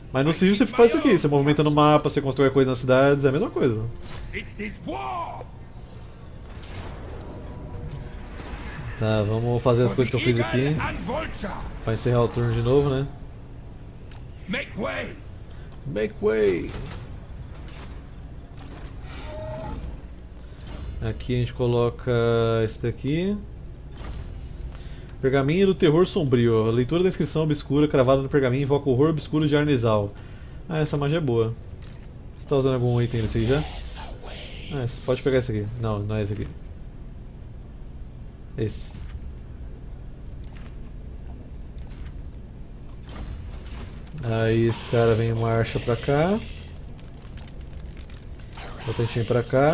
Mas no Siege você faz isso aqui, você movimenta no mapa, você constrói coisa nas cidades, é a mesma coisa. Tá, vamos fazer as coisas que eu fiz aqui. Pra encerrar o turno de novo, né? Make way! Make way! Aqui a gente coloca esse daqui. Pergaminho do terror sombrio. A leitura da inscrição obscura cravada no pergaminho invoca o horror obscuro de Arnezal. Ah, essa magia é boa. Você tá usando algum item desse aí já? Ah, você pode pegar esse aqui. Não, não é esse aqui. Esse. Aí esse cara vem em marcha pra cá. Potentinho pra cá.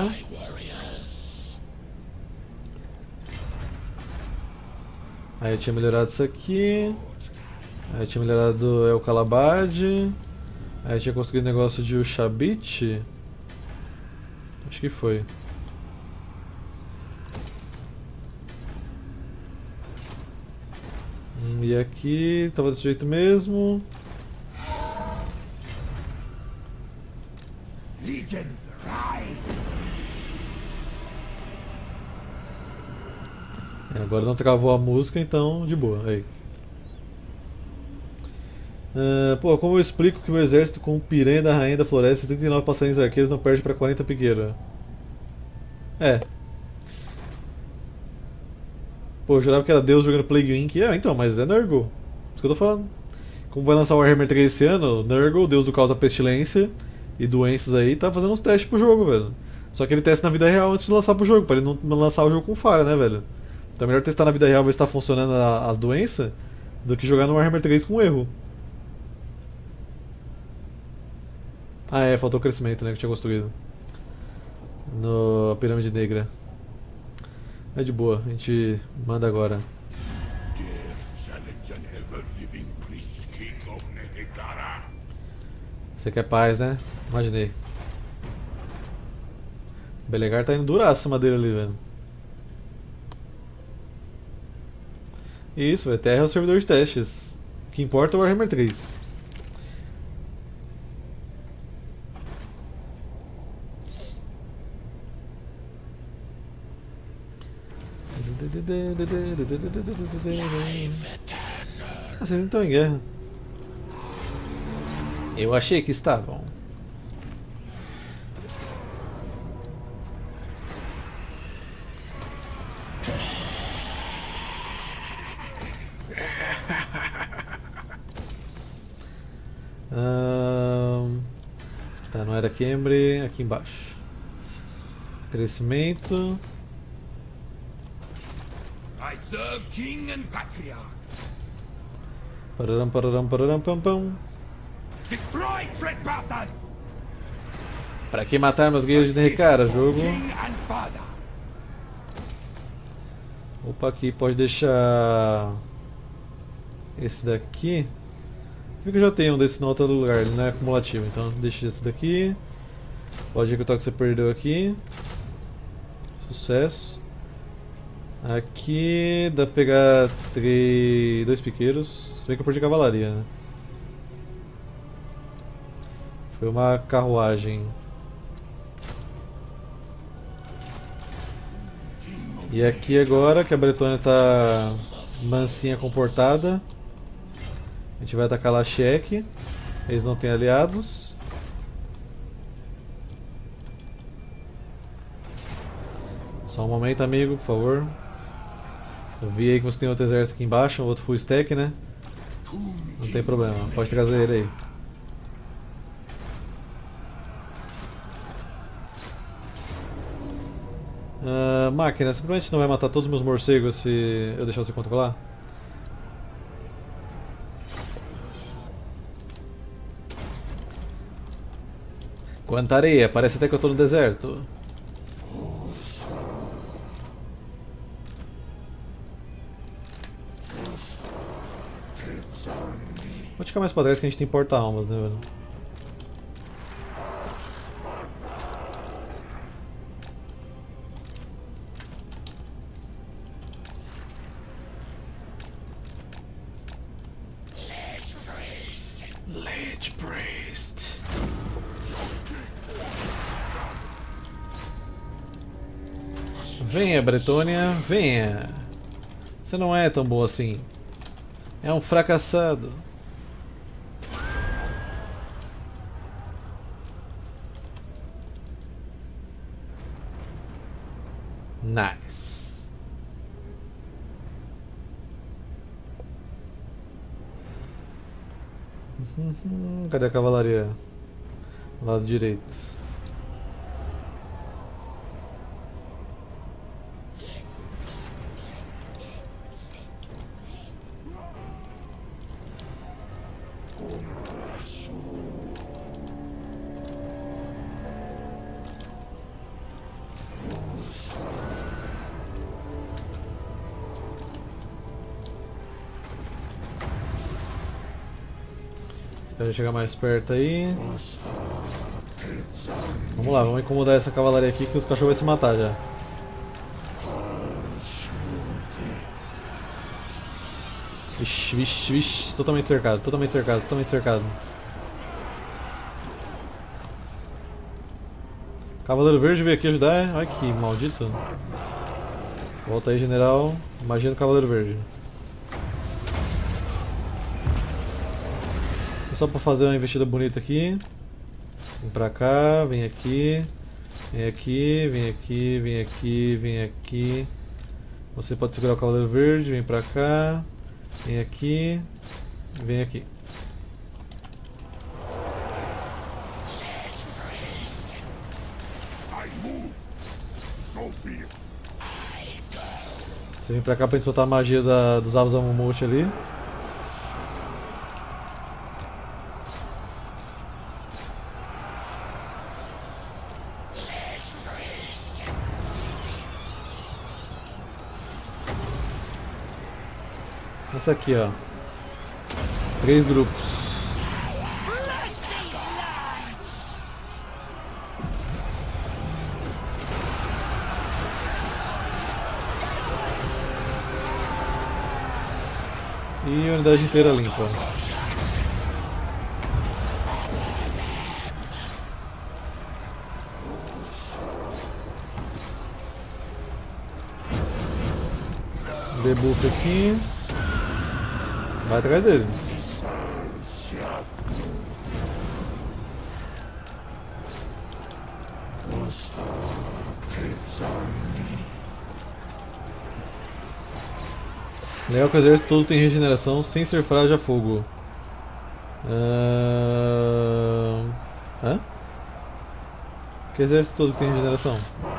Aí eu tinha melhorado isso aqui. Aí eu tinha melhorado El Calabad. Aí eu tinha conseguido o negócio de Ushabit. Acho que foi. E aqui tava desse jeito mesmo. Legions rise! Agora não travou a música, então de boa. Aí. Pô, como eu explico que meu exército com piranha da rainha da floresta e 39 passarinhos arqueiros não perde pra 40 piqueira? É. Pô, eu jurava que era Deus jogando Plague Inc. Então, mas é Nurgle. Isso que eu tô falando. Como vai lançar o Warhammer 3 esse ano, Nurgle, Deus do Caos da Pestilência e doenças aí, tá fazendo uns testes pro jogo, velho. Só que ele testa na vida real antes de lançar pro jogo, pra ele não lançar o jogo com falha, né, velho? Então é melhor testar na vida real ver se tá funcionando as doenças do que jogar no Warhammer 3 com erro. Ah é, faltou o crescimento, né, que eu tinha construído. No Pirâmide Negra. É de boa, a gente manda agora. Você quer paz, né? Imaginei. Belegar tá indo durar acima dele ali, velho. Isso, velho. Terra é o servidor de testes. O que importa é o Warhammer 3. Ah, vocês não estão em guerra. Eu achei que estavam. Tá, não era Cambre, aqui embaixo. Crescimento. I serve king and patriarch. Pararam, pararam, pararam, pam, pam. Destroy trespassers! Pra que matar meus guerreiros de Nerricara, jogo? King and father. Opa, aqui pode deixar esse daqui. Por que eu já tenho um desse no outro lugar? Ele não é acumulativo, então deixa esse daqui. Pode executar o que você perdeu aqui. Sucesso. Aqui dá pra pegar 2 piqueiros. Se bem que eu perdi cavalaria, né? Foi uma carruagem. E aqui agora que a Bretônia tá mansinha, comportada, a gente vai atacar Lachec. Eles não têm aliados. Só um momento, amigo, por favor. Eu vi aí que você tem outro exército aqui embaixo, outro full stack, né? Não tem problema, pode trazer ele aí. Máquina, você provavelmente não vai matar todos os meus morcegos se eu deixar você controlar? Quanta areia, parece até que eu tô no deserto. Vou ficar mais pra trás que a gente tem porta-almas, né, velho? Lich Priest. Venha, Bretônia, venha. Você não é tão bom assim. É um fracassado. Nice. Cadê a cavalaria? Lado direito. Espera chegar mais perto aí. Vamos lá, vamos incomodar essa cavalaria aqui que os cachorros vão se matar já. Vixe, vixe, vixe. Totalmente cercado, totalmente cercado, totalmente cercado. Cavaleiro Verde veio aqui ajudar, é? Ai que maldito. Volta aí, general. Imagina o Cavaleiro Verde. Só pra fazer uma investida bonita aqui. Vem pra cá, vem aqui. Vem aqui, vem aqui, vem aqui, vem aqui. Você pode segurar o Cavaleiro Verde, vem pra cá. Vem aqui. Vem aqui. Você vem pra cá pra gente soltar a magia dos Azamumoshi ali. Essa aqui, ó. 3 grupos. E a unidade inteira limpa. Debuff aqui. Vai atrás dele. Legal que o exército todo tem regeneração sem ser frágil a fogo. Hã? Que exército todo que tem regeneração?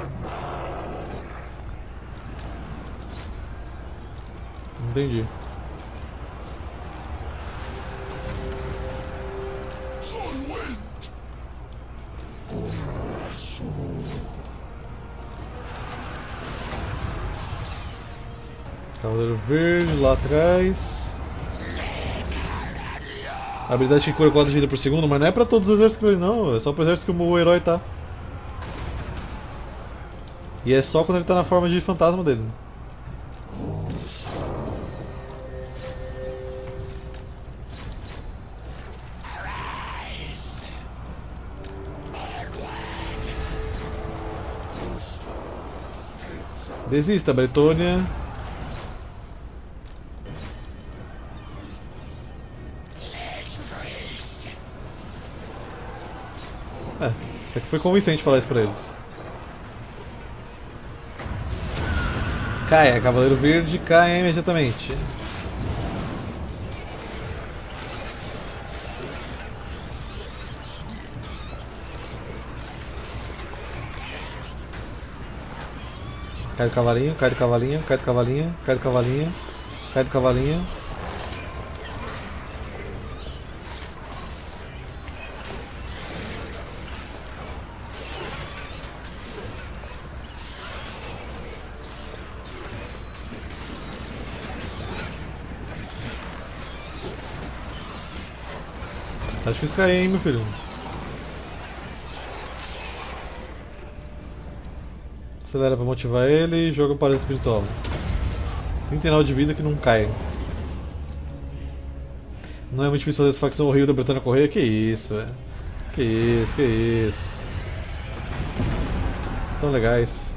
Não entendi. Cavaleiro Verde lá atrás. A habilidade que cura 4 de vida por segundo, mas não é pra todos os exércitos que ele não, é só pro exército que o herói tá. E é só quando ele tá na forma de fantasma dele. Desista, Bretônia. Até que foi convincente falar isso pra eles. Caia, Cavaleiro Verde, caia imediatamente. Cai do cavalinho, cai do cavalinho, cai do cavalinho, cai do cavalinho, cai do cavalinho. Tá difícil cair, hein, meu filho. Acelera pra motivar ele e joga para o espiritual. 39 de vida que não cai. Não é muito difícil fazer essa facção horrível da Bretânia correr. Que isso, velho. Que isso, que isso. Tão legais.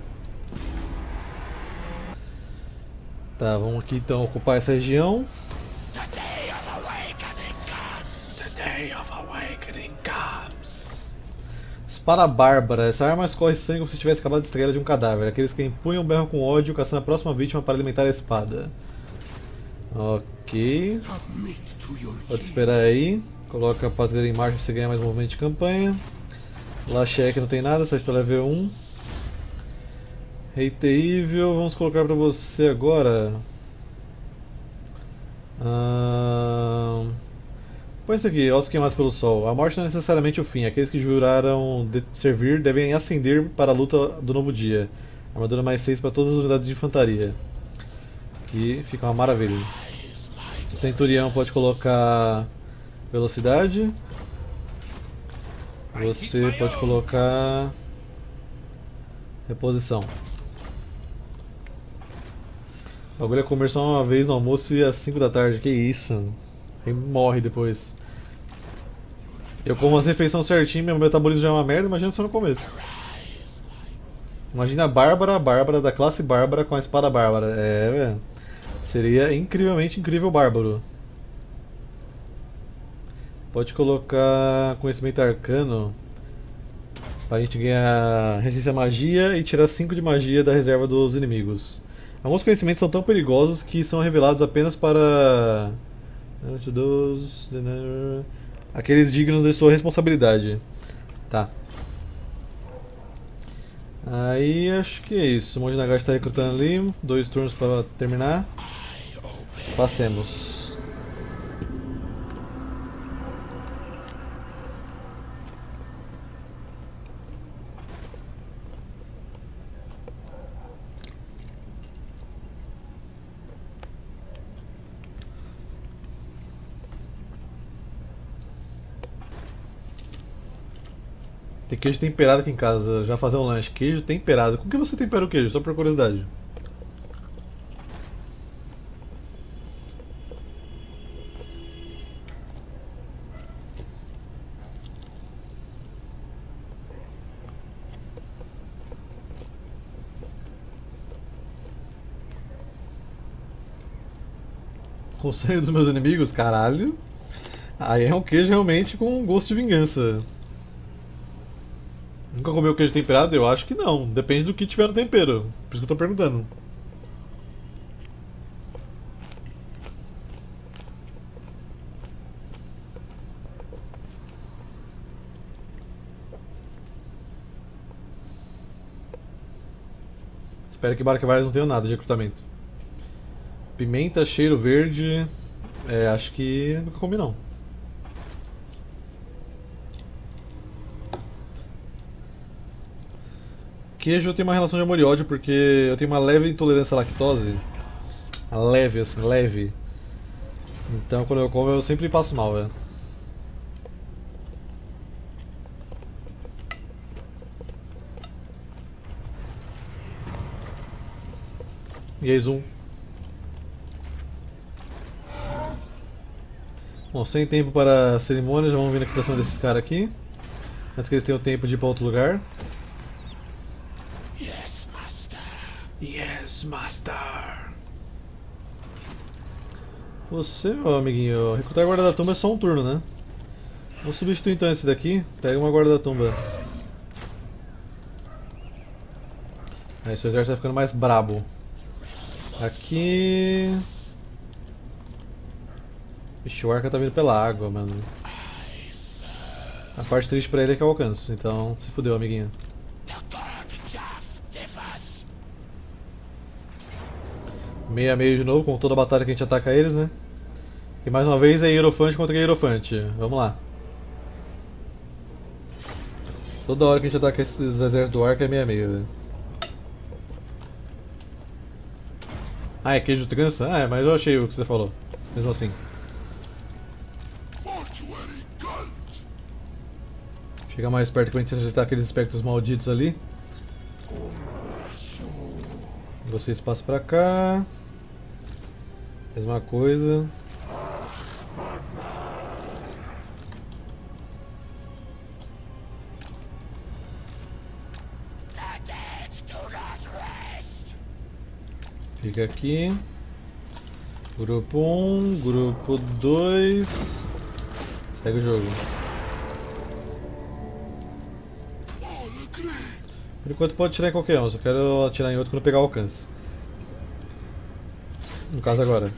Tá, vamos aqui então ocupar essa região. The day of awakening comes. The day of awakening comes. Espada Bárbara. Essa arma escorre sangue como se tivesse acabado de extrair de um cadáver. Aqueles que empunham berram com ódio, caçando a próxima vítima para alimentar a espada. Ok. Submit to your Pode king. esperar aí. Coloca a patrulha em marcha para você ganhar mais movimento de campanha. Lá cheque não tem nada, só está level 1. Rei terrível, vamos colocar para você agora. Põe isso aqui, ossos queimados pelo sol. A morte não é necessariamente o fim. Aqueles que juraram servir devem ascender para a luta do novo dia. Armadura mais 6 para todas as unidades de infantaria. Aqui fica uma maravilha. O centurião pode colocar velocidade. Você pode colocar reposição. O bagulho é comer só uma vez no almoço e às 5 da tarde. Que isso? Aí morre depois. Eu como as refeições certinho, meu metabolismo já é uma merda, imagina só no começo. Imagina a Bárbara da classe Bárbara com a espada Bárbara. É, velho. Seria incrivelmente incrível bárbaro. Pode colocar conhecimento arcano para a gente ganhar resistência à magia e tirar 5 de magia da reserva dos inimigos. Alguns conhecimentos são tão perigosos que são revelados apenas para aqueles dignos de sua responsabilidade. Tá. Aí acho que é isso. O Monge Nagashi está recrutando ali. 2 turnos para terminar. Passemos. Tem queijo temperado aqui em casa, já fazer um lanche. Queijo temperado. Com que você tempera o queijo? Só por curiosidade. O sangue dos meus inimigos? Caralho. Aí é um queijo realmente com gosto de vingança. Nunca comeu queijo temperado? Eu acho que não. Depende do que tiver no tempero. Por isso que eu tô perguntando. Espero que Barquevares não tenha nada de recrutamento. Pimenta, cheiro verde. É, acho que nunca comi não. Queijo eu tenho uma relação de amor e ódio porque eu tenho uma leve intolerância à lactose. Leve, assim, leve. Então quando eu como eu sempre passo mal, velho. E aí, zoom. Bom, sem tempo para cerimônia, já vamos vir aqui pra cima desses caras aqui. Antes que eles tenham tempo de ir pra outro lugar. Yes, master. Yes, master. Você, meu amiguinho, recrutar guarda da tumba é só um turno, né? Vamos substituir então esse daqui. Pega uma guarda da tumba. Aí seu exército vai ficando mais brabo. Aqui. Ixi, o Arca tá vindo pela água, mano. A parte triste pra ele é que eu alcanço, então se fudeu, amiguinho. 6-6 de novo, com toda a batalha que a gente ataca eles, né? E mais uma vez é Hierofante contra Hierofante. Vamos lá. Toda hora que a gente ataca esses exércitos do Arca é 6-6, velho. Ah, é queijo trança? Ah, é, mas eu achei o que você falou. Mesmo assim. Chega mais perto pra gente acertar aqueles espectros malditos ali. Vocês passam pra cá. Mesma coisa. Fica aqui. Grupo 1, grupo 2. Segue o jogo. Por enquanto pode atirar em qualquer um, só quero atirar em outro quando pegar o alcance. No caso agora.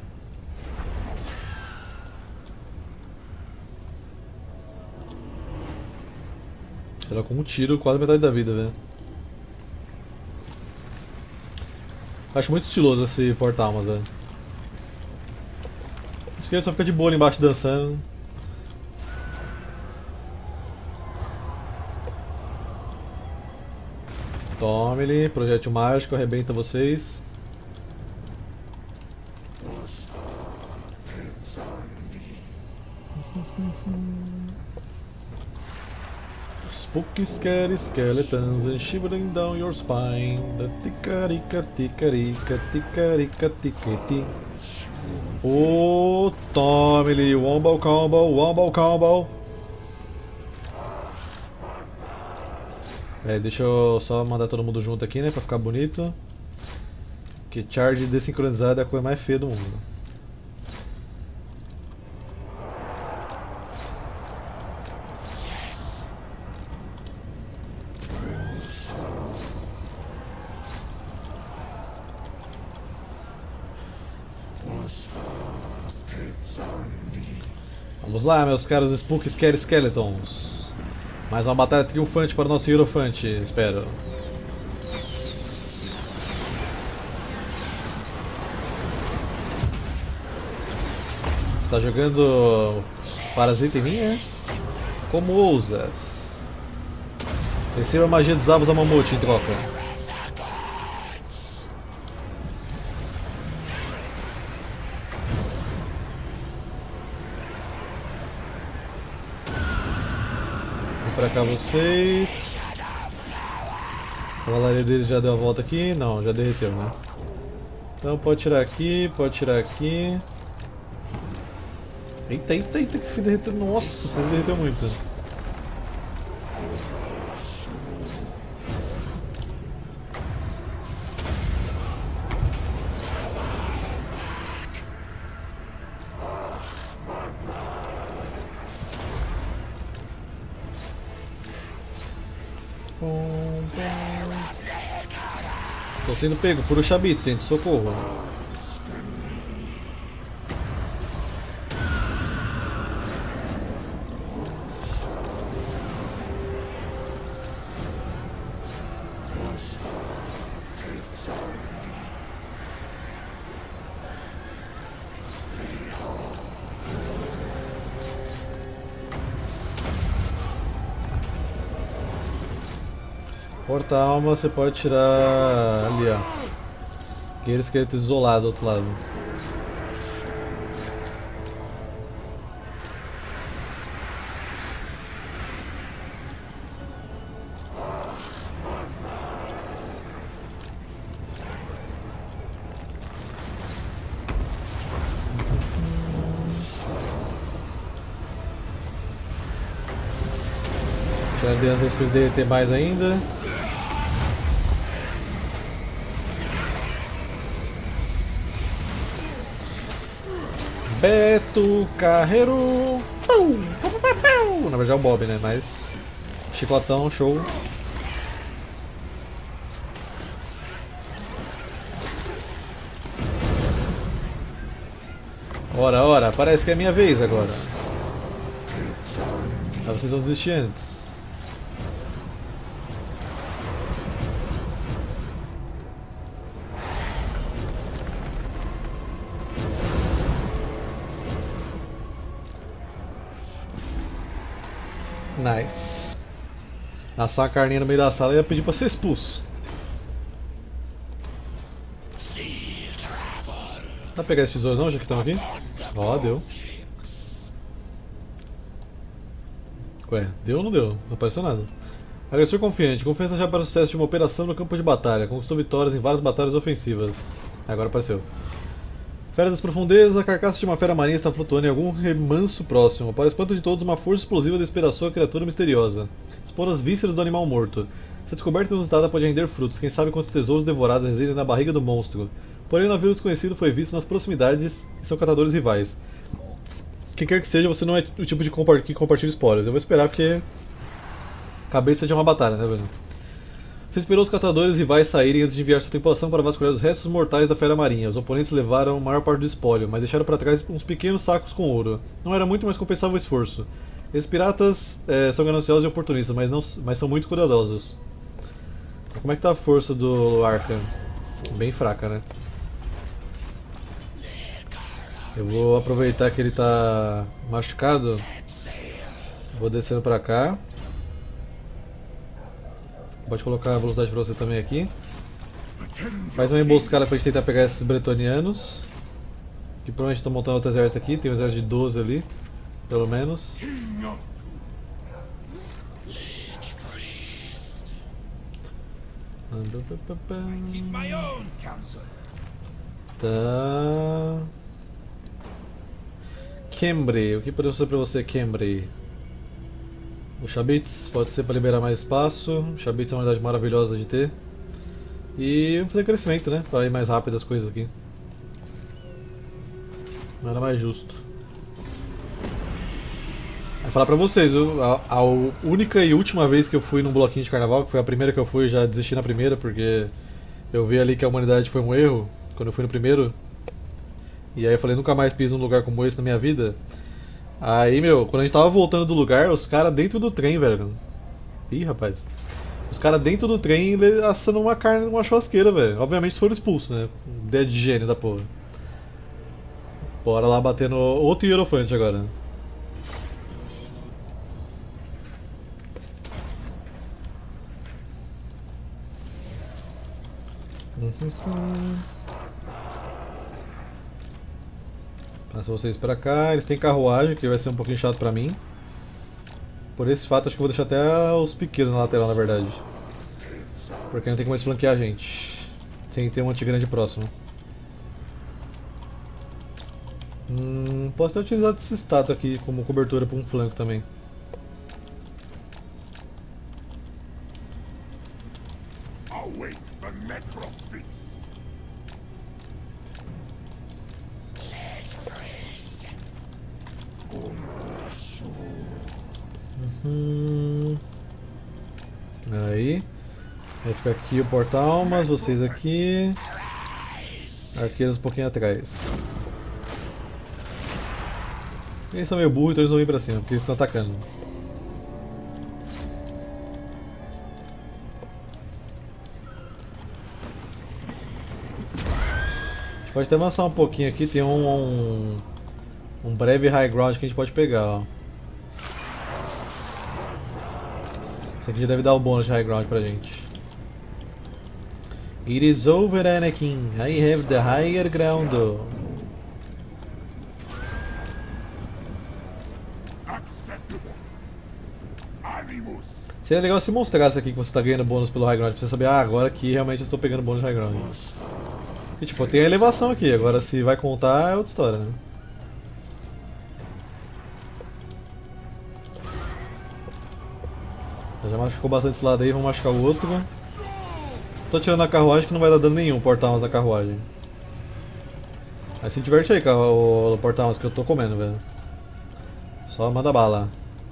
Ela com um tiro, quase metade da vida, velho. Acho muito estiloso esse porta-almas, velho. O esquerdo só fica de boa ali embaixo dançando. Tome-lhe, projétil mágico, arrebenta vocês. Spooky, scary skeletons and shivering down your spine. The ticarica, ticarica, ticarica, tiquiti. Oh, tome-lhe, wombo combo, wombo combo. Deixa eu só mandar todo mundo junto aqui, né, pra ficar bonito. Que charge desincronizada é a coisa mais feia do mundo. Vamos lá, meus caros Spooky Scary Skeletons. Mais uma batalha triunfante para o nosso Hierophante, espero. Está jogando parasita em mim, é? Como ousas? Receba a magia de Zavos a Mamute em troca. Pra cá vocês. A cavalaria dele já deu a volta aqui? Não, já derreteu, né? Então pode tirar aqui, pode tirar aqui. Eita, eita, eita, que isso aqui derreteu. Nossa, você derreteu muito. Estou sendo pego por o Chabit, gente, socorro. Porta-alma você pode tirar ali, ó. Aquele esqueleto isolado do outro lado. Tirar dentro das coisas derreter mais ainda. Beto Carreiro. Na verdade é o Bob, né? Mas chicotão, show. Ora, ora, parece que é minha vez agora. Ah, vocês vão desistir antes. Nice. Assar a carninha no meio da sala e ia pedir pra ser expulso. Dá pra pegar esses tesouros não, já que estão aqui? Ó, deu. Ué, deu ou não deu? Não apareceu nada. Agressor confiante. Confiança já para o sucesso de uma operação no campo de batalha. Conquistou vitórias em várias batalhas ofensivas. Agora apareceu. Fera das profundezas, a carcaça de uma fera marinha está flutuando em algum remanso próximo. Para o espanto de todos, uma força explosiva despedaçou a criatura misteriosa. Expor as vísceras do animal morto. Se a descoberta inusitada pode render frutos, quem sabe quantos tesouros devorados residem na barriga do monstro. Porém, o navio desconhecido foi visto nas proximidades e são catadores rivais. Quem quer que seja, você não é o tipo de que compartilha spoilers. Eu vou esperar porque acabei de ser de uma batalha, né, velho? Você esperou os catadores rivais saírem antes de enviar sua tripulação para vasculhar os restos mortais da fera marinha. Os oponentes levaram a maior parte do espólio, mas deixaram para trás uns pequenos sacos com ouro. Não era muito, mas compensava o esforço. Esses piratas são gananciosos e oportunistas, mas são muito cuidadosos. Como é que tá a força do Arca? Bem fraca, né? Eu vou aproveitar que ele tá machucado. Vou descendo pra cá. Pode colocar a velocidade pra você também aqui. Faz uma emboscada pra gente tentar pegar esses bretonianos. Que provavelmente estão montando outro exército aqui. Tem um exército de 12 ali, pelo menos. Tá. Cambry, o que podemos fazer pra você, Cambry? O Shabits pode ser para liberar mais espaço. O Shabits é uma unidade maravilhosa de ter. E fazer crescimento, né? Para ir mais rápido as coisas aqui. Nada mais justo. Vou falar pra vocês, a única e última vez que eu fui num bloquinho de carnaval, que foi a primeira que eu fui, já desisti na primeira, porque eu vi ali que a humanidade foi um erro, quando eu fui no primeiro. E aí eu falei, nunca mais piso num lugar como esse na minha vida. Aí, meu, quando a gente tava voltando do lugar, os caras dentro do trem, velho. Ih, rapaz. Os caras dentro do trem assando uma carne numa churrasqueira, velho. Obviamente foram expulsos, né? Ideia de gênio da porra. Bora lá bater no outro hierofante agora. Passa vocês pra cá, eles têm carruagem, que vai ser um pouquinho chato pra mim. Por esse fato, acho que eu vou deixar até os pequenos na lateral, na verdade. Porque não tem como eles flanquear a gente. Sem ter um anti-grande próximo. Posso ter utilizado esse estátua aqui como cobertura pra um flanco também. Await the necrophist. Aí. Vai ficar aqui o porta-almas, vocês aqui. Arqueiros um pouquinho atrás. Eles são meio burros, então eles vão vir pra cima, porque eles estão atacando. A gente pode até avançar um pouquinho aqui, tem um breve high ground que a gente pode pegar, ó. Isso aqui já deve dar o bônus de high ground pra gente. It is over, Anakin. I have the higher ground. Acceptable. Animus. Seria legal se mostrasse aqui que você está ganhando bônus pelo high ground, pra você saber, agora que realmente eu estou pegando bônus de high ground. E tipo, tem a elevação aqui, agora se vai contar é outra história, né? Já machucou bastante esse lado aí, vamos machucar o outro. Tô tirando a carruagem que não vai dar dano nenhum, porta-almas da carruagem. Aí se diverte aí, o porta-almas, que eu tô comendo, velho. Só manda bala.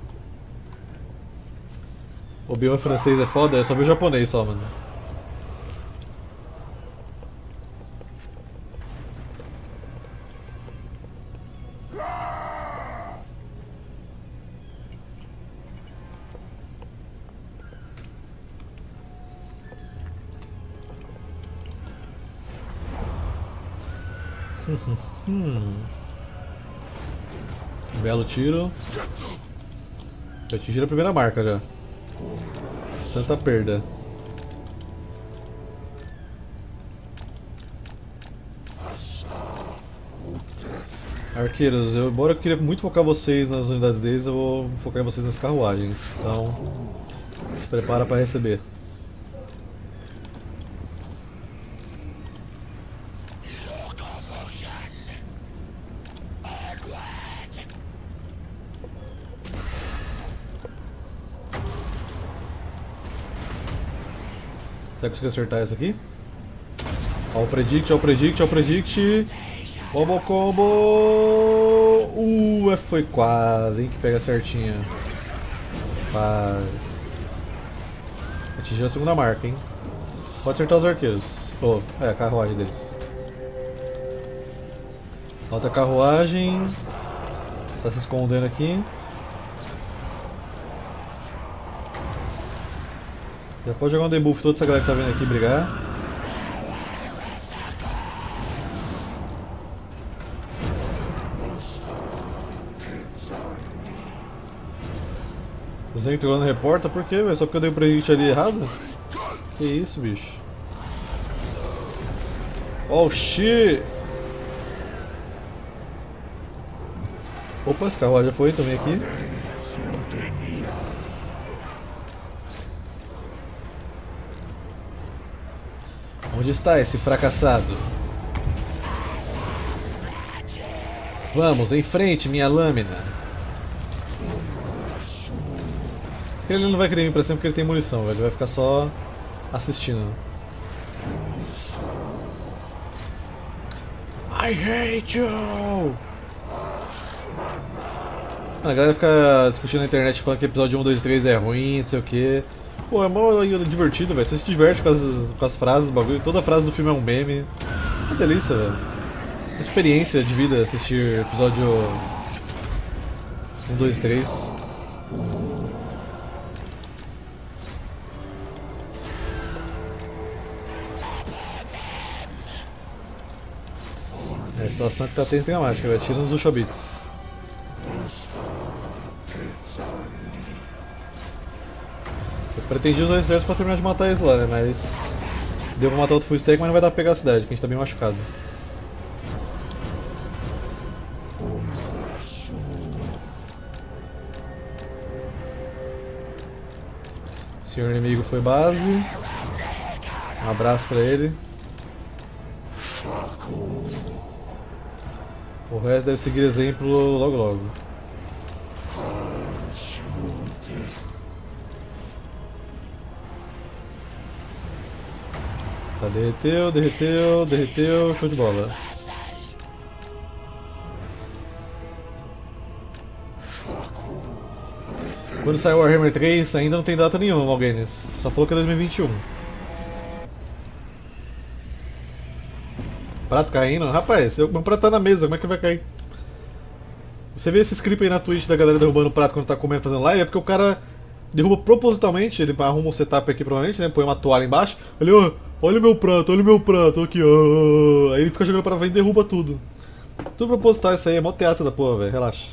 O bioma francês é foda, eu só vi o japonês só, mano. Belo tiro. Já atingiram a primeira marca já. Tanta perda. Arqueiros, embora eu queria muito focar vocês nas unidades deles, eu vou focar em vocês nas carruagens. Então, se prepara para receber. Será que eu consigo acertar essa aqui? Ó o predict, ó o predict, ó o predict. Combo combo. Foi quase, hein? Que pega certinho. Quase. Atingiu a segunda marca, hein? Pode acertar os arqueiros. Oh, a carruagem deles. Outra carruagem. Tá se escondendo aqui. Já pode jogar um debuff toda essa galera que tá vindo aqui brigar. Você entrou no reporta por quê, velho? Só porque eu dei o predict ali errado? Que isso, bicho? Oh shit! Opa, esse carro já foi também aqui. Onde está esse fracassado? Vamos, em frente, minha lâmina. Ele não vai querer vir pra cima porque ele tem munição, velho. Ele vai ficar só assistindo. I hate you! A galera fica discutindo na internet falando que episódio 1, 2 e 3 é ruim, não sei o que. Pô, é mó divertido, velho. Você se diverte com as frases do bagulho. Toda frase do filme é um meme. Uma delícia, velho. Uma experiência de vida assistir episódio 1, 2 e 3. É a situação que tá tensa e dramática, velho. Tira nos Ushobits. Eu pretendi usar esse exército pra terminar de matar eles lá, né? Mas deu pra matar outro full stack, mas não vai dar pra pegar a cidade, que a gente tá bem machucado. O senhor inimigo foi base. Um abraço pra ele. O resto deve seguir exemplo logo logo. Tá, derreteu, derreteu, derreteu, show de bola. Quando saiu o Warhammer 3 ainda não tem data nenhuma, Malguenis. Só falou que é 2021. Prato caindo? Rapaz, meu prato tá na mesa, como é que vai cair? Você vê esse script aí na Twitch da galera derrubando o prato quando tá comendo fazendo live, é porque o cara derruba propositalmente, ele arruma um setup aqui provavelmente, né? Põe uma toalha embaixo, ele, ó, olha o meu prato, aqui, ó. Aí ele fica jogando pra frente e derruba tudo. Tudo proposital isso aí, é mó teatro da porra, velho, relaxa.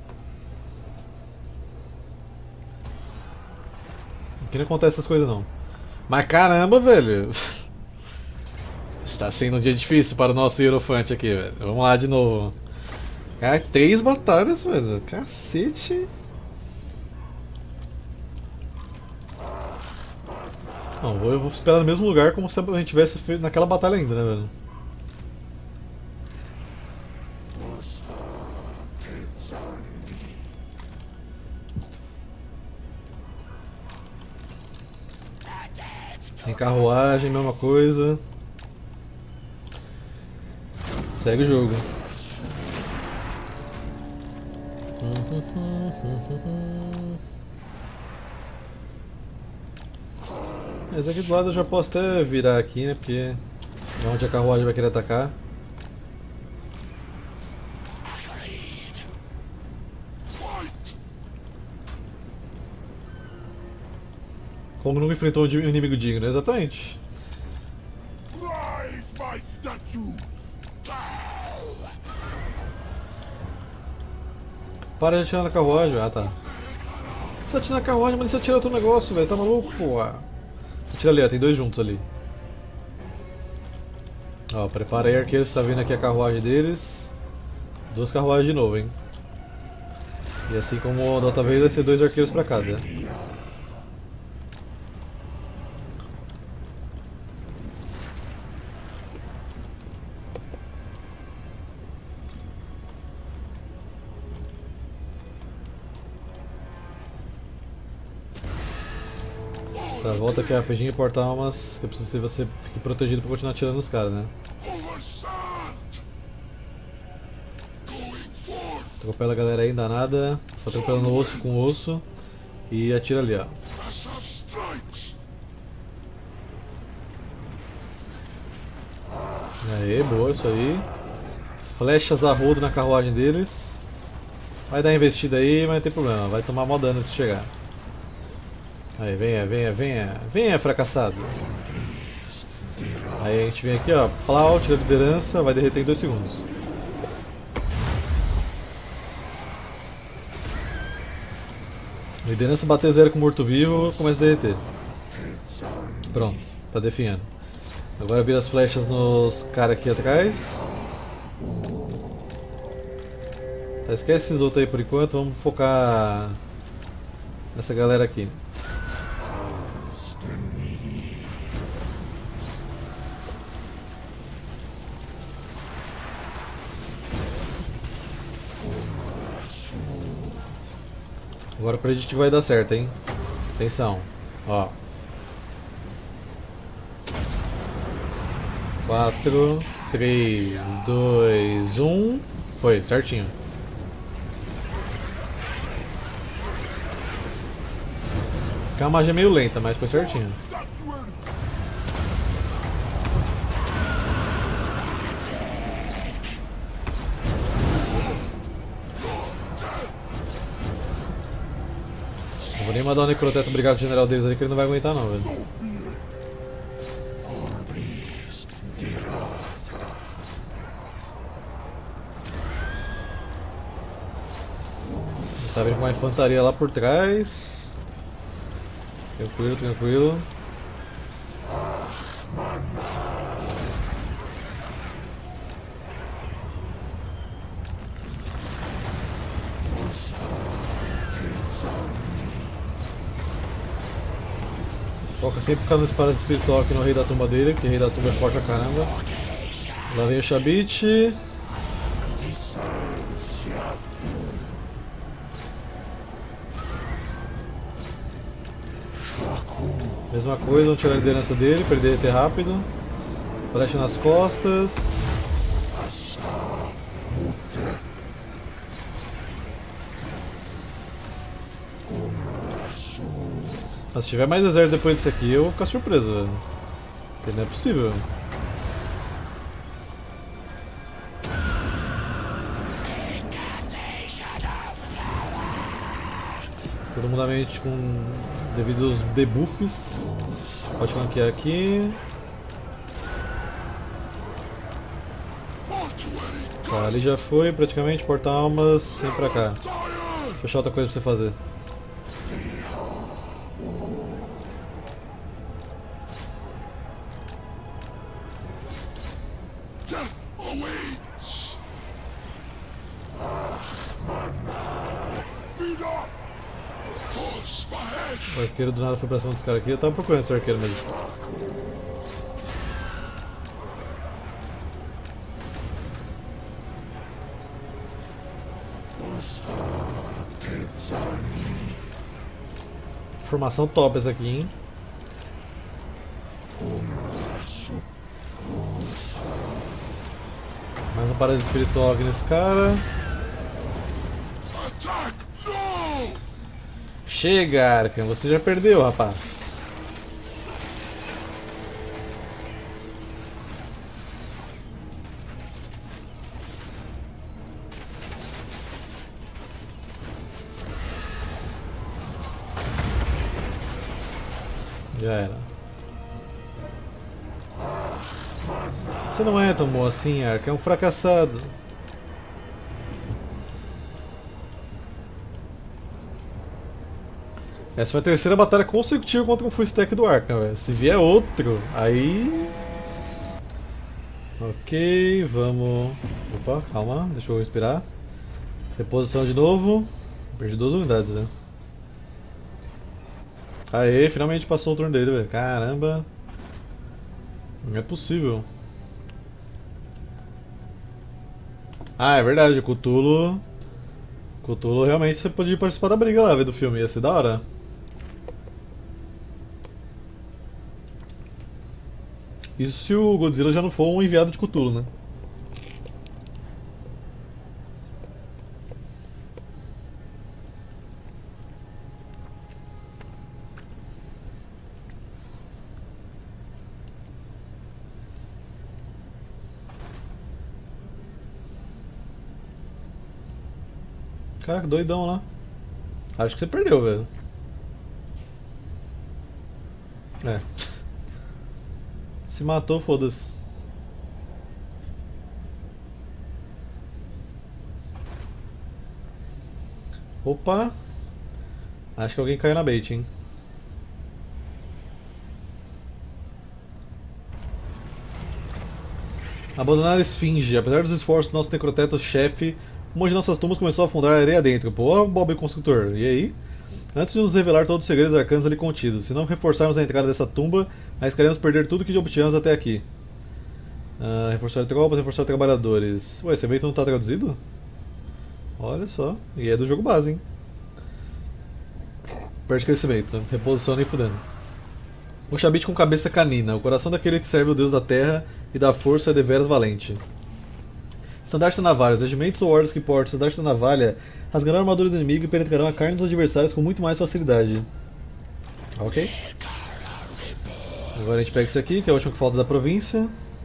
Aqui não acontece essas coisas não. Mas caramba, velho. Está sendo um dia difícil para o nosso Hierofante aqui, velho. Vamos lá de novo. Cara, 3 batalhas, velho. Cacete. Não, eu vou esperar no mesmo lugar como se a gente tivesse feito naquela batalha ainda, né, velho? Tem carruagem, mesma coisa. Segue o jogo. Mas aqui do lado eu já posso até virar aqui, né? Porque é onde a carruagem vai querer atacar. Como nunca enfrentou um inimigo digno, exatamente. Rise, my statues! Para de atirar na carruagem. Ah, tá. Você atira na carruagem, mas você atira outro negócio, velho. Tá maluco, pô? Atira ali, ó. Tem 2 juntos ali. Ó, prepara aí, arqueiro. Você tá vendo aqui a carruagem deles. 2 carruagens de novo, hein. E assim como da outra vez, vai ser 2 arqueiros pra cada. Tá, volta aqui rapidinho e portar almas. Que eu preciso que você fique protegido pra continuar atirando nos caras, né? Atropela a galera aí, danada. Só atropelando osso com osso. E atira ali, ó. Aê, boa, isso aí. Flechas a rodo na carruagem deles. Vai dar investida aí, mas não tem problema. Vai tomar mó dano antes de chegar. Aí, venha, venha, venha. Venha, fracassado. Aí a gente vem aqui, ó. Plau, tira a liderança. Vai derreter em 2 segundos. Liderança bater 0 com morto-vivo, começa a derreter. Pronto, tá definhando. Agora vira as flechas nos caras aqui atrás. Tá, esquece esses outros aí por enquanto, vamos focar nessa galera aqui. Agora pra gente vai dar certo, hein? Atenção, ó. 4, 3, 2, 1. Foi, certinho. A magia é meio lenta, mas foi certinho. Não vou nem mandar o Necroteto brigar com o general deles ali que ele não vai aguentar não, velho. Tá vindo com uma infantaria lá por trás. Tranquilo, tranquilo. Foca sempre ficar no espada espiritual aqui no rei da tumba dele, que o rei da tumba é forte pra caramba. Lá vem o Shabit. Mesma coisa, vamos tirar a liderança dele, perder ET rápido. Flecha nas costas. Mas se tiver mais exército depois disso aqui, eu vou ficar surpreso, velho. Porque não é possível. Todo mundo na mente com devido aos debuffs. Pode flanquear aqui. Tá, ali já foi praticamente, porta-almas, vem pra cá. Deixa eu achar outra coisa pra você fazer. O arqueiro do nada foi pra cima dos caras aqui, eu tava procurando esse arqueiro mesmo. Formação top essa aqui, hein? Mais uma parada espiritual aqui nesse cara. Chega, Arkham, você já perdeu, rapaz. Já era. Você não é tão bom assim, Arkham, é um fracassado. Essa foi a terceira batalha consecutiva contra um full stack do Arkham, velho. Se vier outro, aí... Ok, vamos... Opa, calma, deixa eu respirar. Reposição de novo. Perdi 2 unidades, velho. Aê, finalmente passou o turno dele, velho. Caramba. Não é possível. Ah, é verdade, o Cthulhu... Cthulhu realmente você podia participar da briga lá, velho, do filme. Ia ser da hora. Isso se o Godzilla já não for um enviado de Cthulhu, né? Caraca, doidão lá. Acho que você perdeu, velho. É. Se matou, foda-se. Opa! Acho que alguém caiu na bait, hein? Abandonar a esfinge. Apesar dos esforços do nosso necroteto-chefe, uma de nossas tumbas começou a afundar areia dentro. Pô, Bob Construtor, e aí? Antes de nos revelar todos os segredos arcanos ali contidos, se não reforçarmos a entrada dessa tumba, arriscaremos perder tudo que obtivemos até aqui. Reforçar tropas, reforçar trabalhadores. Ué, esse evento não está traduzido? Olha só, e é do jogo base, hein? Perde crescimento, reposição nem fudendo. O Chabit com cabeça canina, o coração daquele que serve o deus da terra e da força é deveras valente. Estandarte da navalha, os regimentos ou ordens que portam estandarte da navalha rasgarão a armadura do inimigo e penetrarão a carne dos adversários com muito mais facilidade. Ok. Agora a gente pega isso aqui, que é o último que falta da província.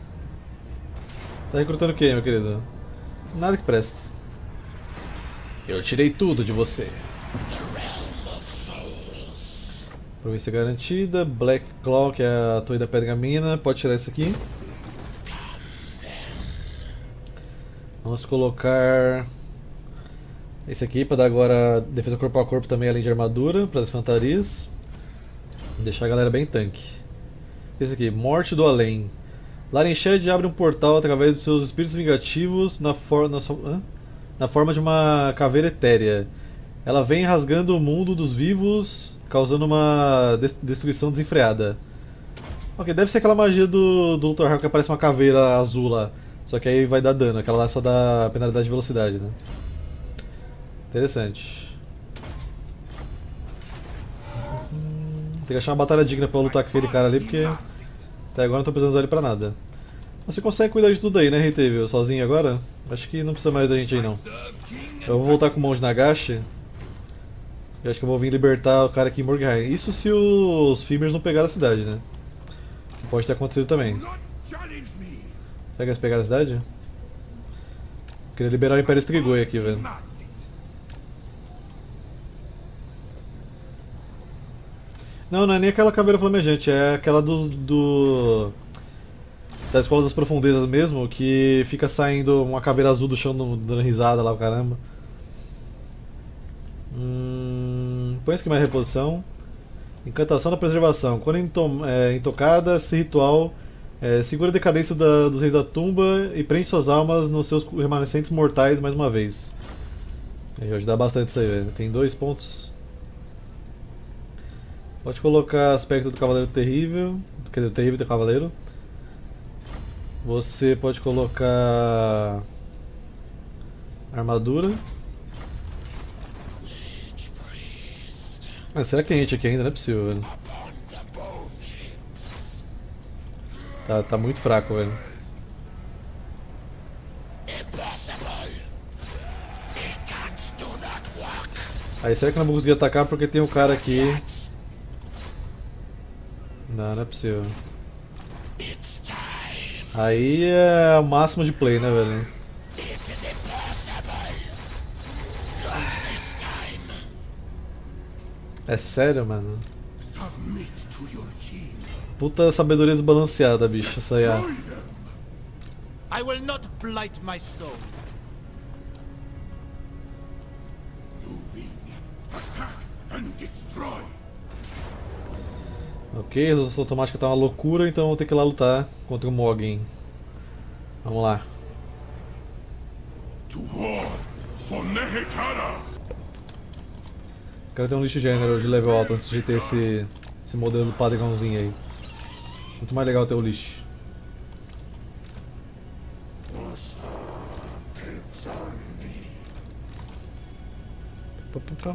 Tá recrutando quem, meu querido? Nada que presta. Eu tirei tudo de você. Província garantida, Black Claw, que é a torre da pergamina, pode tirar isso aqui. Vamos colocar esse aqui para dar agora defesa corpo a corpo também, além de armadura, para as infantarias. Deixar a galera bem tanque. Esse aqui, Morte do Além. Larenchad abre um portal através dos seus espíritos vingativos na forma de uma caveira etérea. Ela vem rasgando o mundo dos vivos, causando uma destruição desenfreada. Ok, deve ser aquela magia do Dr. Hark que aparece uma caveira azul lá. Só que aí vai dar dano, aquela lá só dá penalidade de velocidade, né? Interessante. Tem que achar uma batalha digna pra lutar com aquele cara ali, porque até agora não tô precisando usar ele pra nada. Você consegue cuidar de tudo aí, né, Reiteville? Sozinho agora? Acho que não precisa mais da gente aí não. Eu vou voltar com o Monge Nagashi. Eu acho que eu vou vir libertar o cara aqui em Morgheim. Isso se os Fimers não pegaram a cidade, né? Pode ter acontecido também. Será que eles pegaram a cidade? Queria liberar o Império Strigoi aqui, velho. Não, não é nem aquela caveira flamejante, é aquela da Escola das Profundezas mesmo, que fica saindo uma caveira azul do chão dando risada lá, o caramba. Põe isso aqui mais reposição. Encantação da preservação. Quando intocada, esse ritual segura a decadência dos reis da tumba e prende suas almas nos seus remanescentes mortais mais uma vez. Vai ajudar bastante isso aí, velho. Tem 2 pontos. Pode colocar aspecto do Cavaleiro Terrível. Quer dizer, o Terrível do Cavaleiro. Você pode colocar armadura. Será que tem gente aqui ainda? Não é possível, velho. Tá muito fraco, velho. Aí será que eu não vou conseguir atacar porque tem um cara aqui? Não, não é possível. Aí é o máximo de play, né, velho? É sério, mano? Puta sabedoria desbalanceada, bicho, essa aí. I will not blight my soul. Moving, attack and destroy. Ok, a resolução automática tá uma loucura, então vou ter que ir lá lutar contra o Mogin. Vamos lá. To war for Nehekara. Quero ter um Lich General de level alto antes de ter esse modelo padrãozinho aí. Muito mais legal ter o Lich.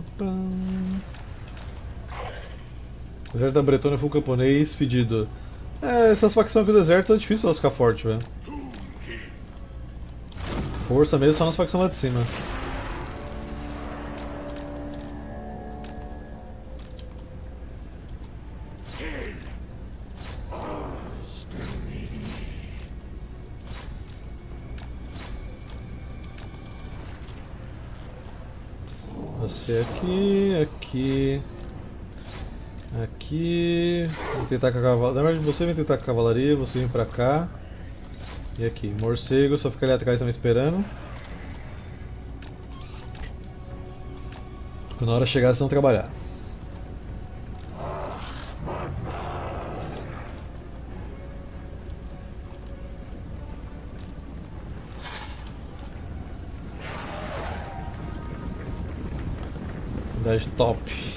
O exército da Bretônia full camponês, fedido. É, essas facções aqui do deserto é difícil elas ficar forte, velho. Força mesmo só nas facções lá de cima. Você aqui. Aqui. Vou tentar com a cavalaria. Na verdade, você vem tentar com a cavalaria, você vem pra cá. E aqui, morcego, só fica ali atrás também esperando. Quando a hora chegar, vocês vão trabalhar. Unidade top.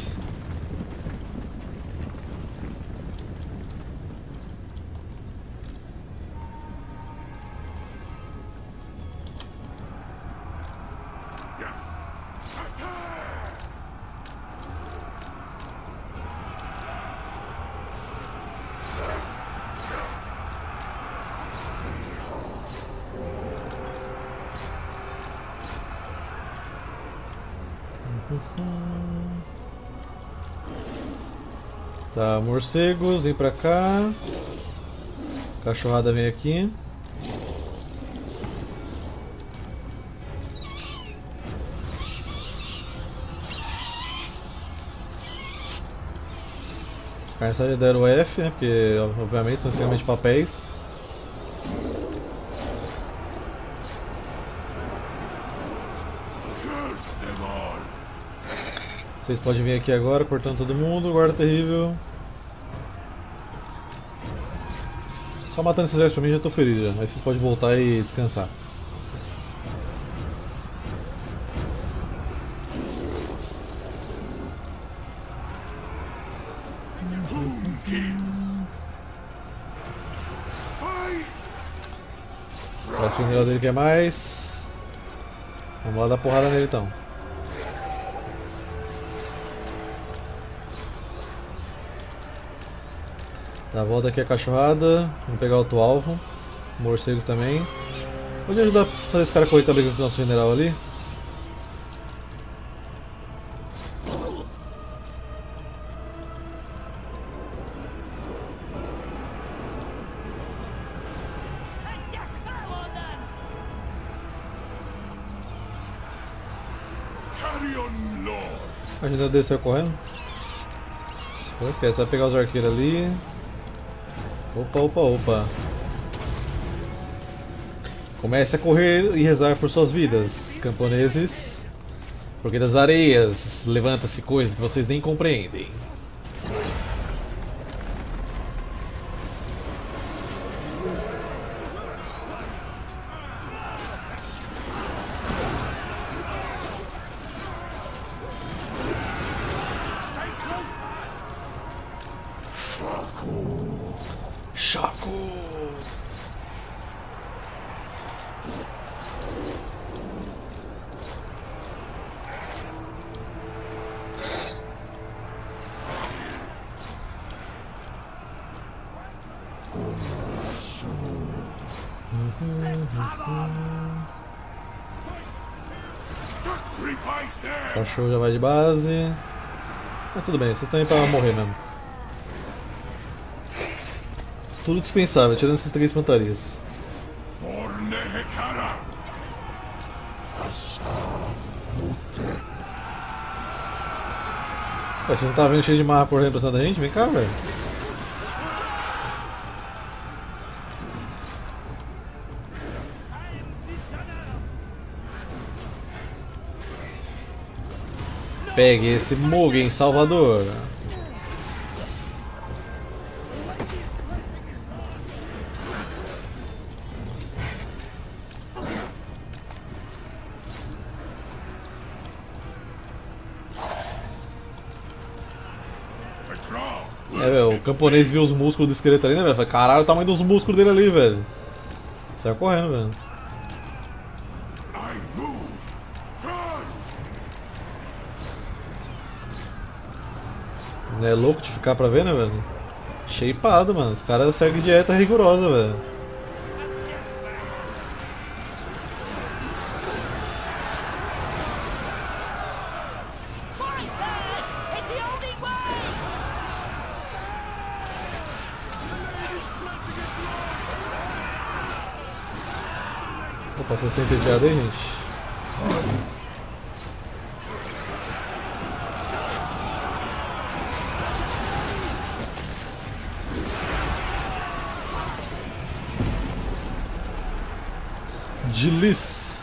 Tá, morcegos, vem pra cá. Cachorrada vem aqui. Os caras já deram F, né? Porque obviamente são extremamente papéis. Vocês podem vir aqui agora, cortando todo mundo, guarda terrível. Só matando esses exércitos pra mim já tô feliz já, aí vocês podem voltar e descansar. Parece que o general dele quer mais. Vamos lá dar porrada nele então. Tá, volta aqui a cachorrada. Vamos pegar outro alvo. Morcegos também. Pode ajudar a fazer esse cara correr também com o nosso general ali? A gente desceu correndo. Não esquece, vai pegar os arqueiros ali. Opa, opa, opa. Comece a correr e rezar por suas vidas, camponeses. Porque das areias levanta-se coisas que vocês nem compreendem. Chaco! O cachorro já vai de base. Mas tudo bem, vocês estão aí pra morrer mesmo. Tudo dispensável, tirando essas 3 infantarias. Ué, você não tá vendo cheio de marra correndo pra cima da gente? Vem cá, velho. Pegue esse Mugen, Salvador. É, velho, o camponês viu os músculos do esqueleto ali, né, velho? Caralho, o tamanho dos músculos dele ali, velho. Saiu correndo, velho. Não é louco de ficar pra ver, né, velho? Shapeado, mano. Os caras seguem dieta rigorosa, velho. Opa, vocês têm entediado aí, gente? De Liz.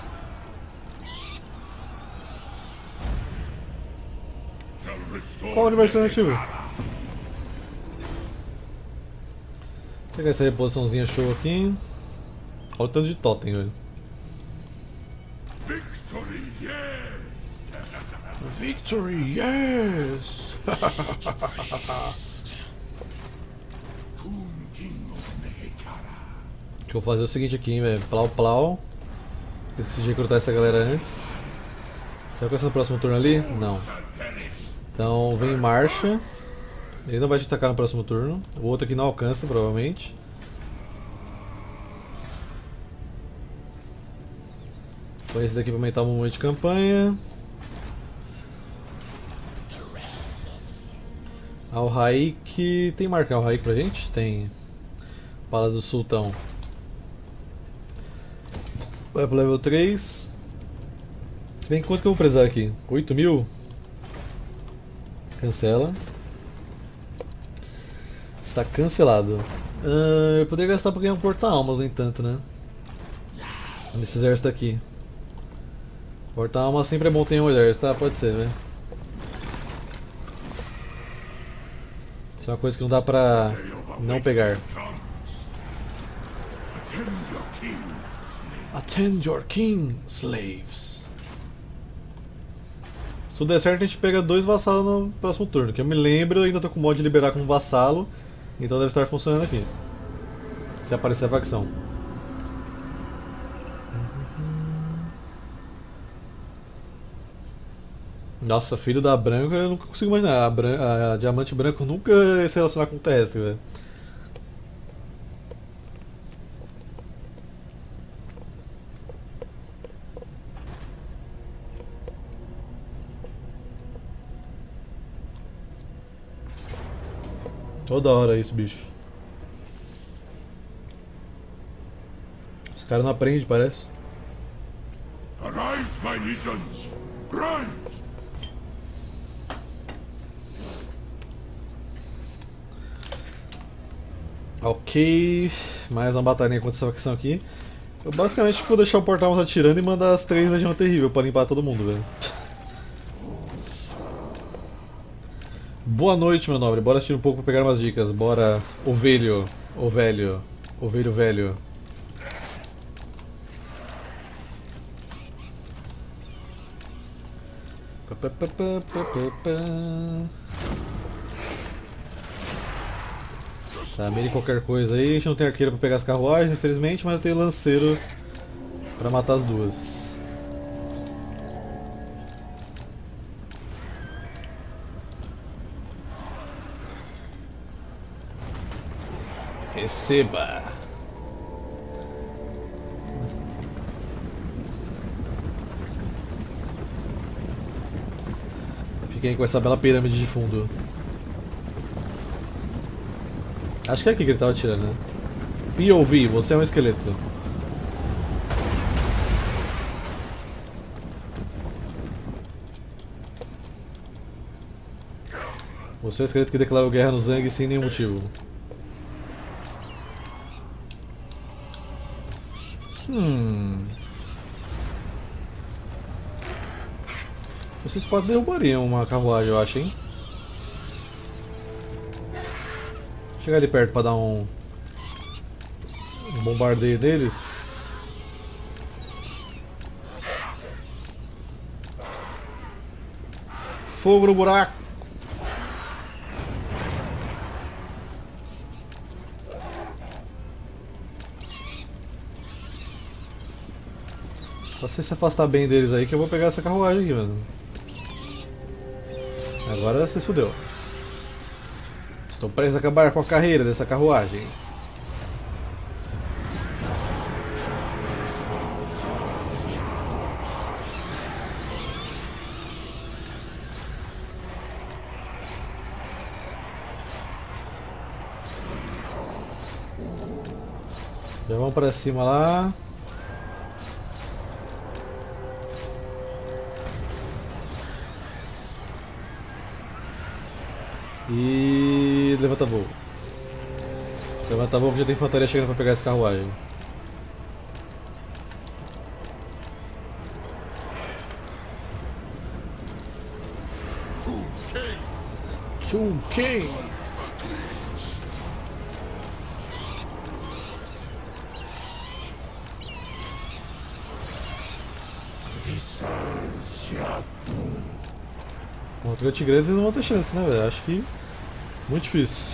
Qual o universo alternativo? Vou pegar essa reposiçãozinha show aqui. Olha o tanto de totem, velho. Victory, yes! Victory, yes! Kun King of Mehekara. Que eu vou fazer o seguinte aqui, hein, velho. Plau, plau. Esqueci de recrutar essa galera antes. Será que vai ser no próximo turno ali? Não. Então vem em marcha. Ele não vai te atacar no próximo turno. O outro aqui não alcança, provavelmente. Põe esse daqui para aumentar o momento de campanha. Al-Raik. Tem marca Al-Raik pra gente? Tem. Palácio do Sultão. Vai pro level 3. Se bem, quanto que eu vou precisar aqui? 8.000? Cancela. Está cancelado. Eu poderia gastar para ganhar um porta-almas, no entanto, né? Nesse exército aqui. Porta-almas sempre é bom ter um exército, tá? Pode ser, né? Isso é uma coisa que não dá pra não pegar. Attend your king, slaves. Se tudo der certo, a gente pega 2 vassalos no próximo turno. Que eu me lembro, eu ainda tô com o mod de liberar como vassalo. Então deve estar funcionando aqui. Se aparecer a facção. Nossa, filho da branca eu nunca consigo imaginar. A diamante branco nunca ia se relacionar com o terrestre, velho. Toda hora isso, bicho. Esse cara não aprende, parece. Arise, my legions! Rise! Ok, mais uma batalha contra essa facção aqui. Eu basicamente vou deixar o portal atirando e mandar as 3 Legião Terrível pra limpar todo mundo, velho. Boa noite, meu nobre. Bora assistir um pouco pra pegar umas dicas. Bora, ovelho, ovelho, ovelho velho. Tá, mire qualquer coisa aí. A gente não tem arqueiro pra pegar as carruagens, infelizmente, mas eu tenho lanceiro pra matar as duas. Receba! Fiquem com essa bela pirâmide de fundo. Acho que é aqui que ele tava atirando, né? POV, você é um esqueleto. Você é o esqueleto que declarou guerra no Zang sem nenhum motivo. Vocês podem derrubariam uma carruagem, eu acho, hein? Vou chegar ali perto pra dar um bombardeio deles. Fogo no buraco! Só você se afastar bem deles aí que eu vou pegar essa carruagem aqui, mano. Agora você se fudeu. Estou prestes a acabar com a carreira dessa carruagem. Já vamos para cima lá. E levanta voo. Levanta voo que já tem infantaria chegando para pegar essa carruagem. Tomb King! Contra o Tigres eles não vão ter chance, né, velho? Acho que muito difícil.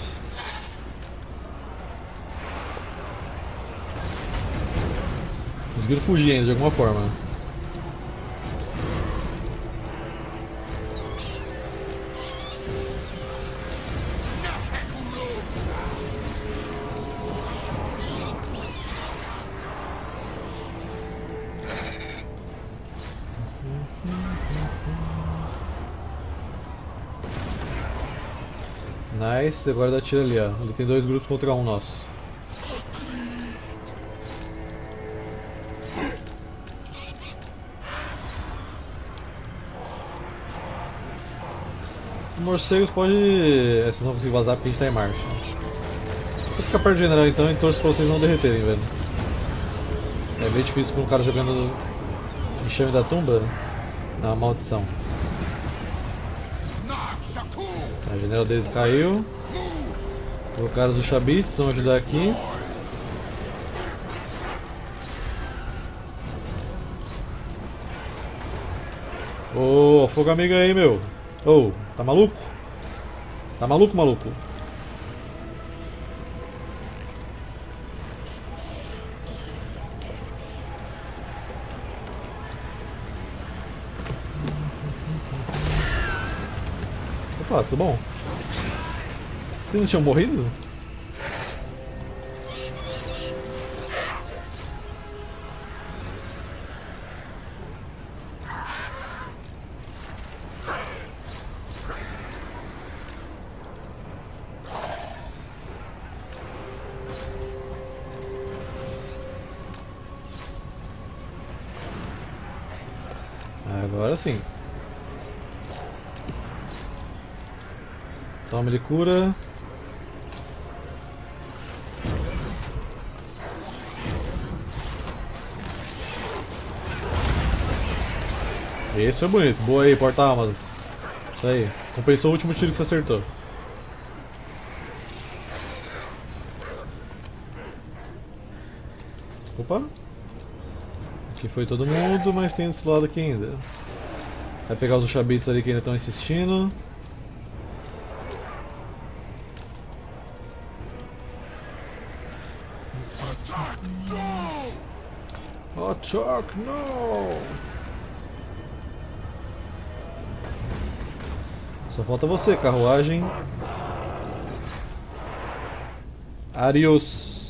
Conseguiram fugir ainda de alguma forma. Nice, agora dá tiro ali, ó. Ele tem dois grupos contra um nosso. Os morcegos pode. Vocês não conseguem vazar porque a gente tá em marcha. Só ficar perto do general então e torço pra vocês não derreterem, velho. É bem difícil com um cara jogando enxame da tumba. Na maldição. O general deles caiu. Colocaram os Shabits, vão ajudar aqui. Ô, afoga amiga aí, meu. Ô, tá maluco? Tá maluco, maluco? Opa, tudo bom? Vocês não tinham morrido? Agora sim. Toma, ele cura. Esse foi bonito. Boa aí, porta-almas. Isso aí. Compensou o último tiro que você acertou. Opa. Aqui foi todo mundo, mas tem desse lado aqui ainda. Vai pegar os Shabits ali que ainda estão insistindo. Attack, não! Só falta você, carruagem. Arios.